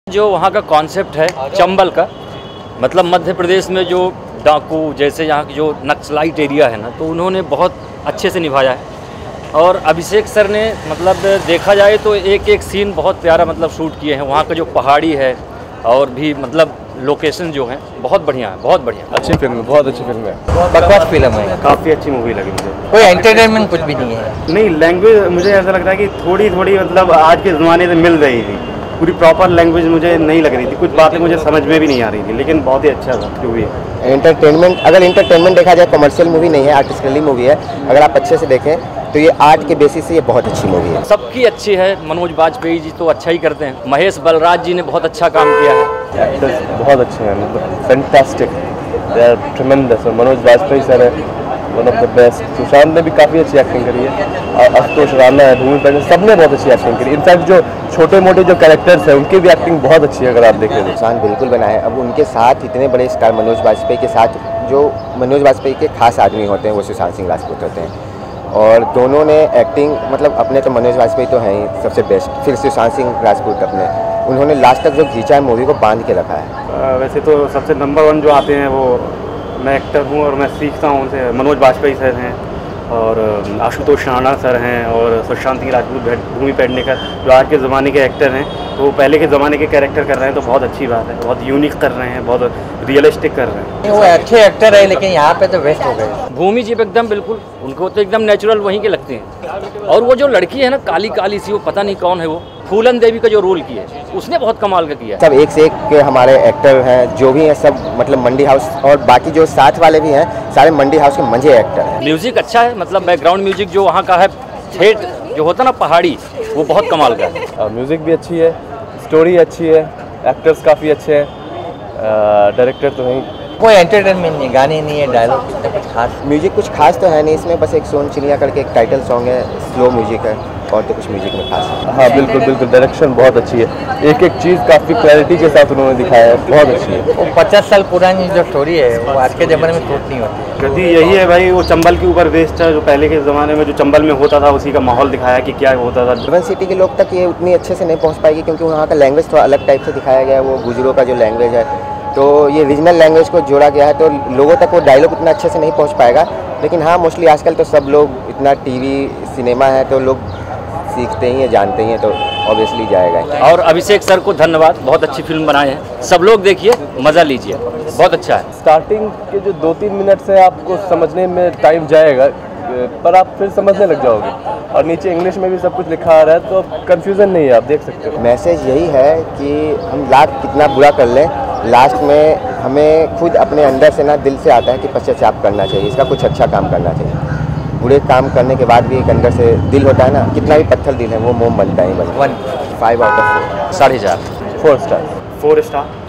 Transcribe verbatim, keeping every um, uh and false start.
जो वहाँ का कॉन्सेप्ट है चंबल का, मतलब मध्य प्रदेश में जो डाकू जैसे यहाँ की जो नक्सलाइट एरिया है ना, तो उन्होंने बहुत अच्छे से निभाया है। और अभिषेक सर ने मतलब देखा जाए तो एक एक सीन बहुत प्यारा मतलब शूट किए हैं। वहाँ का जो पहाड़ी है और भी मतलब लोकेशन जो है बहुत बढ़िया है, बहुत बढ़िया अच्छी फिल्म है, बहुत अच्छी फिल्म है, बकवास फिल्म है, काफ़ी अच्छी मूवी लगी मुझे। कोई एंटरटेनमेंट कुछ भी नहीं है। नहीं, लैंग्वेज मुझे ऐसा लग रहा है कि थोड़ी थोड़ी मतलब आज के ज़माने से मिल रही थी, पूरी प्रॉपर लैंग्वेज मुझे नहीं लग रही थी, कुछ बातें मुझे समझ में भी नहीं आ रही थी, लेकिन बहुत ही अच्छा था मूवी। एंटरटेनमेंट, अगर एंटरटेनमेंट देखा जाए, कमर्शियल मूवी नहीं है, आर्टिस्टिकली मूवी है। अगर आप अच्छे से देखें तो ये आर्ट के बेसिस से ये बहुत अच्छी मूवी है। सबकी अच्छी है। मनोज बाजपेयी जी तो अच्छा ही करते हैं, महेश बलराज जी ने बहुत अच्छा काम किया है। एक्टर्स बहुत अच्छे हैं, मतलब fantastic, they are tremendous. Manoj Bajpayee sir है one of the best. Sushant ने भी काफ़ी अच्छी एक्टिंग करी है, और आशुतोष राणा है, भूमि पेडनेकर, सब ने बहुत अच्छी एक्टिंग करी। इनफैक्ट जो छोटे मोटे जो कैरेक्टर्स हैं उनकी भी एक्टिंग बहुत अच्छी है अगर आप देखें तो। सुशांत बिल्कुल बना है। अब उनके साथ इतने बड़े स्टार मनोज बाजपेयी के साथ, जो मनोज बाजपेयी के खास आदमी होते हैं वो सुशांत सिंह राजपूत होते हैं, और दोनों ने एक्टिंग मतलब अपने तो मनोज बाजपेयी तो हैं ही सबसे बेस्ट, फिर सुशांत सिंह राजपूत अपने, उन्होंने लास्ट तक जो खींचा है मूवी को बांध के रखा है। वैसे तो सबसे नंबर वन जो आते हैं वो मैं एक्टर हूँ और मैं सीखता हूँ उनसे। मनोज बाजपेयी सर हैं और आशुतोष राणा सर हैं और सुशांत सिंह राजपूत, भूमि पेडनेकर जो आज के ज़माने के एक्टर हैं, तो वो पहले के ज़माने के कैरेक्टर कर रहे हैं, तो बहुत अच्छी बात है, बहुत यूनिक कर रहे हैं, बहुत रियलिस्टिक कर रहे हैं। वो अच्छे एक्टर है, लेकिन यहाँ पे तो वेस्ट हो गए। भूमि जी एकदम बिल्कुल, उनको तो एकदम नेचुरल वहीं के लगते हैं। और वो जो लड़की है ना काली काली सी, वो पता नहीं कौन है, वो फूलन देवी का जो रोल किया है उसने बहुत कमाल का किया है। सब एक से एक के हमारे एक्टर हैं जो भी हैं, सब मतलब मंडी हाउस और बाकी जो साथ वाले भी हैं सारे मंडी हाउस के मंझे एक्टर हैं। म्यूजिक अच्छा है, मतलब बैकग्राउंड म्यूजिक जो वहाँ का है, ठेठ जो होता ना पहाड़ी, वो बहुत कमाल का है। म्यूज़िक भी अच्छी है, स्टोरी अच्छी है, एक्टर्स काफ़ी अच्छे हैं, डायरेक्टर तो नहीं। कोई एंटरटेनमेंट नहीं, गाने नहीं है, डायलॉग कुछ खास। म्यूजिक कुछ खास तो है नहीं इसमें, बस एक सोन चिड़िया करके एक टाइटल सॉन्ग है, स्लो म्यूजिक है, और तो कुछ म्यूजिक में खास है। हाँ बिल्कुल बिल्कुल, डायरेक्शन बहुत अच्छी है, एक एक चीज़ काफ़ी क्लैरिटी के साथ उन्होंने दिखाया है, बहुत अच्छी है। वो पचास साल पुरानी जो स्टोरी है वो आज के ज़माने में शूट नहीं होती। गति यही है भाई, वो चंबल के ऊपर बेस्ड है, जो पहले के ज़माने में जो चंबल में होता था उसी का माहौल दिखाया कि क्या होता था। अर्बन सिटी के लोग तक ये उतनी अच्छे से नहीं पहुंच पाएगी, क्योंकि वहाँ का लैंग्वेज थोड़ा अलग टाइप से दिखाया गया है, वो गुजरों का जो लैंग्वेज है, तो ये रीजनल लैंग्वेज को जोड़ा गया है, तो लोगों तक वो डायलॉग उतना अच्छे से नहीं पहुंच पाएगा। लेकिन हाँ, मोस्टली आजकल तो सब लोग इतना टीवी सिनेमा है तो लोग सीखते ही हैं, जानते ही हैं, तो ऑब्वियसली जाएगा। और अभिषेक सर को धन्यवाद, बहुत अच्छी फिल्म बनाए हैं, सब लोग देखिए, मज़ा लीजिए, बहुत अच्छा है। स्टार्टिंग के जो दो तीन मिनट से आपको समझने में टाइम जाएगा, पर आप फिर समझने लग जाओगे, और नीचे इंग्लिश में भी सब कुछ लिखा आ रहा है, तो कंफ्यूजन नहीं है, आप देख सकते हो। मैसेज यही है कि हम लाख कितना बुरा कर लें, लास्ट में हमें खुद अपने अंदर से ना, दिल से आता है कि पश्चाताप करना चाहिए, इसका कुछ अच्छा काम करना चाहिए। बुरे काम करने के बाद भी एक अंदर से दिल होता है ना, कितना भी पत्थर दिल है वो मोम बनता है। One five out of four, साढ़े चार, फोर स्टार फोर स्टार